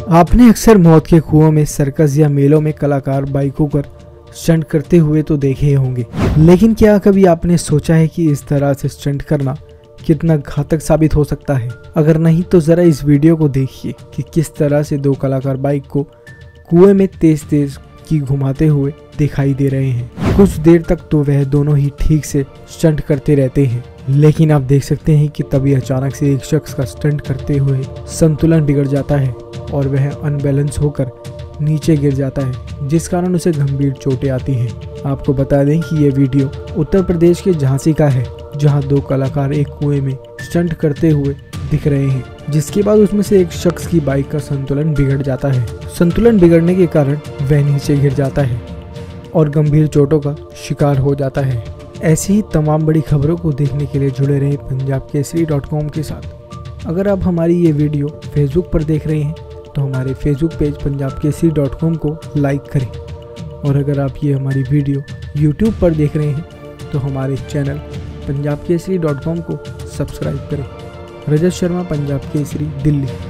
आपने अक्सर मौत के कुओं में, सर्कस या मेलों में कलाकार बाइकों पर स्टंट करते हुए तो देखे ही होंगे, लेकिन क्या कभी आपने सोचा है कि इस तरह से स्टंट करना कितना घातक साबित हो सकता है? अगर नहीं तो जरा इस वीडियो को देखिए कि किस तरह से दो कलाकार बाइक को कुएं में तेज तेज की घुमाते हुए दिखाई दे रहे हैं। कुछ देर तक तो वह दोनों ही ठीक से स्टंट करते रहते हैं, लेकिन आप देख सकते हैं कि तभी अचानक से एक शख्स का स्टंट करते हुए संतुलन बिगड़ जाता है और वह अनबैलेंस होकर नीचे गिर जाता है, जिस कारण उसे गंभीर चोटें आती हैं। आपको बता दें कि यह वीडियो उत्तर प्रदेश के झांसी का है, जहां दो कलाकार एक कुएं में स्टंट करते हुए दिख रहे हैं, जिसके बाद उसमें से एक शख्स की बाइक का संतुलन बिगड़ जाता है। संतुलन बिगड़ने के कारण वह नीचे गिर जाता है और गंभीर चोटों का शिकार हो जाता है। ऐसी ही तमाम बड़ी खबरों को देखने के लिए जुड़े रहें punjabkesari.com के साथ। अगर आप हमारी ये वीडियो फेसबुक पर देख रहे हैं तो हमारे फेसबुक पेज punjabkesari.com को लाइक करें, और अगर आप ये हमारी वीडियो यूट्यूब पर देख रहे हैं तो हमारे चैनल punjabkesari.com को सब्सक्राइब करें। रजत शर्मा, पंजाब केसरी, दिल्ली।